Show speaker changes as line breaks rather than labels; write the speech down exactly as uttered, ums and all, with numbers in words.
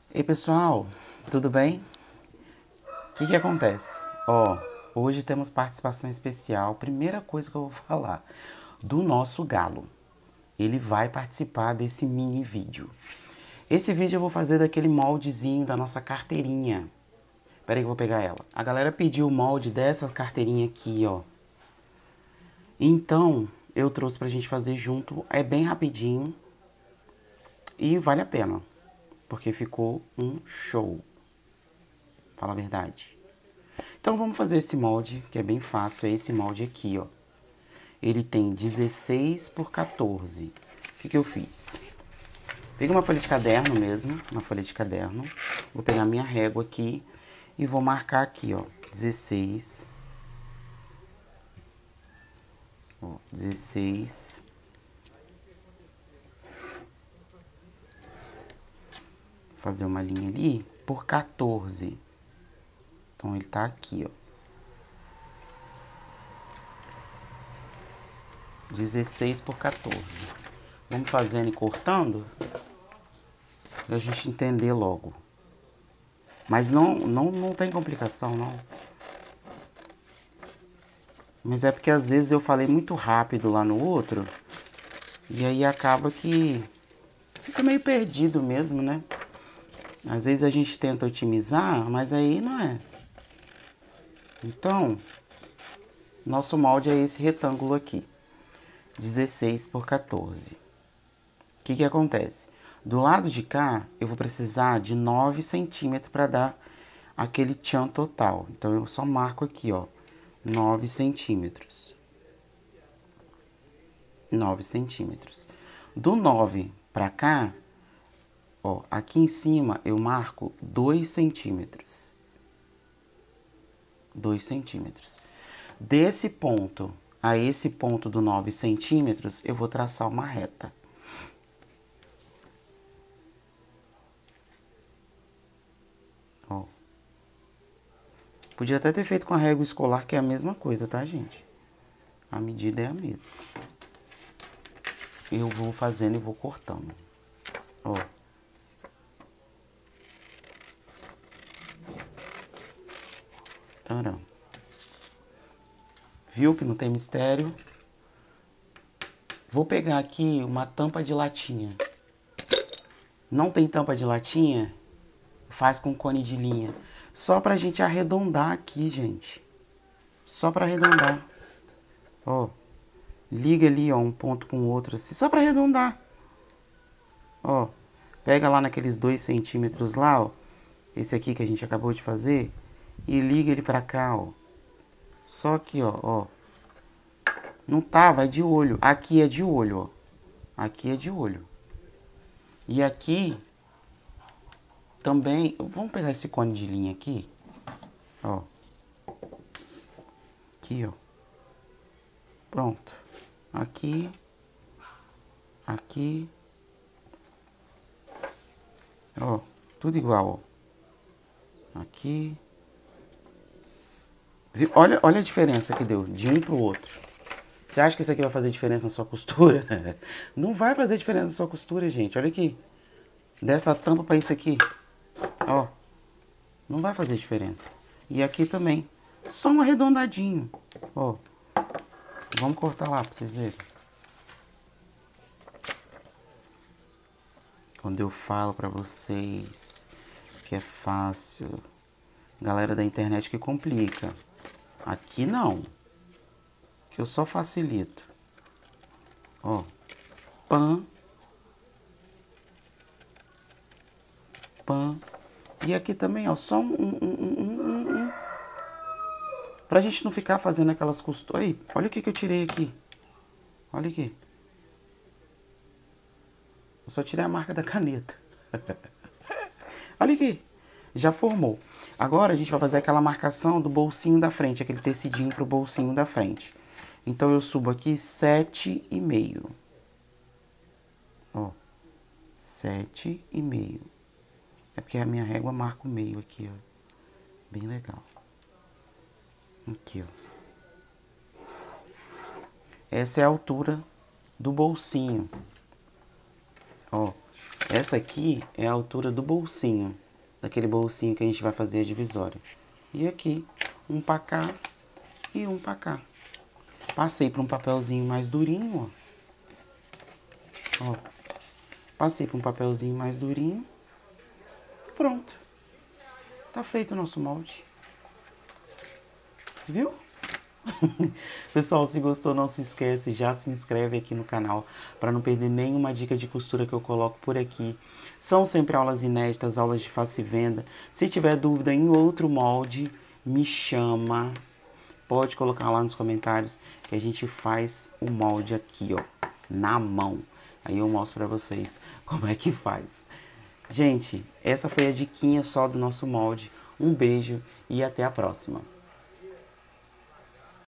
Ei pessoal, tudo bem? O que que acontece? Ó, hoje temos participação especial. Primeira coisa que eu vou falar do nosso galo. Ele vai participar desse mini vídeo. Esse vídeo eu vou fazer daquele moldezinho da nossa carteirinha. Pera aí que eu vou pegar ela. A galera pediu o molde dessa carteirinha aqui, ó. Então, eu trouxe pra gente fazer junto. É bem rapidinho. E vale a pena. Porque ficou um show. Fala a verdade. Então vamos fazer esse molde, que é bem fácil. É esse molde aqui, ó. Ele tem dezesseis por quatorze. O que que eu fiz? Peguei uma folha de caderno mesmo, uma folha de caderno. Vou pegar minha régua aqui e vou marcar aqui, ó, dezesseis. Ó, dezesseis. Fazer uma linha ali por quatorze. Então ele tá aqui, ó. dezesseis por quatorze. Vamos fazendo e cortando pra gente entender logo. Mas não, não, não tem complicação, não. Mas é porque às vezes eu falei muito rápido lá no outro. E aí acaba que fica meio perdido mesmo, né? Às vezes a gente tenta otimizar, mas aí não é. Então, nosso molde é esse retângulo aqui. dezesseis por quatorze. O que que acontece? Do lado de cá, eu vou precisar de nove centímetros para dar aquele tchan total. Então, eu só marco aqui, ó, nove centímetros. nove centímetros. Do nove para cá, ó, aqui em cima eu marco dois centímetros. dois centímetros. Desse ponto a esse ponto do nove centímetros, eu vou traçar uma reta. Ó. Podia até ter feito com a régua escolar, que é a mesma coisa, tá, gente? A medida é a mesma. Eu vou fazendo e vou cortando. Ó. Tarão. Viu que não tem mistério? Vou pegar aqui uma tampa de latinha. Não tem tampa de latinha? Faz com cone de linha. Só pra gente arredondar aqui, gente. Só pra arredondar. Ó. Liga ali, ó, um ponto com o outro assim. Só pra arredondar. Ó. Pega lá naqueles dois centímetros lá, ó. Esse aqui que a gente acabou de fazer. E liga ele pra cá, ó. Só aqui, ó, ó. Não tá, vai de olho. Aqui é de olho, ó. Aqui é de olho. E aqui também... Vamos pegar esse cone de linha aqui. Ó. Aqui, ó. Pronto. Aqui. Aqui. Ó. Tudo igual, ó. Aqui. Olha, olha a diferença que deu de um pro outro. Você acha que isso aqui vai fazer diferença na sua costura? Não vai fazer diferença na sua costura, gente. Olha aqui. Dessa tampa para isso aqui. Ó. Não vai fazer diferença. E aqui também. Só um arredondadinho. Ó. Vamos cortar lá para vocês verem. Quando eu falo para vocês que é fácil, galera da internet que complica. Aqui não. Que eu só facilito. Ó. Pã. Pã. E aqui também, ó. Só um, um, um, um, um. Pra gente não ficar fazendo aquelas costuras. Aí, olha o que que eu tirei aqui. Olha aqui. Eu só tirei a marca da caneta. Olha aqui. Já formou. Agora a gente vai fazer aquela marcação do bolsinho da frente. Aquele tecidinho pro bolsinho da frente. Então eu subo aqui sete e meio. Ó. Sete e meio. É porque a minha régua marca o meio aqui, ó. Bem legal. Aqui, ó. Essa é a altura do bolsinho. Ó. Essa aqui é a altura do bolsinho, daquele bolsinho que a gente vai fazer a divisória. E aqui, um pra cá e um pra cá. Passei para um papelzinho mais durinho, ó. Ó. Passei para um papelzinho mais durinho. Pronto. Tá feito o nosso molde. Viu? Pessoal, se gostou, não se esquece, já se inscreve aqui no canal para não perder nenhuma dica de costura que eu coloco por aqui. São sempre aulas inéditas, aulas de face e venda. Se tiver dúvida em outro molde, me chama. Pode colocar lá nos comentários que a gente faz o molde aqui, ó, na mão. Aí eu mostro para vocês como é que faz. Gente, essa foi a diquinha só do nosso molde. Um beijo e até a próxima.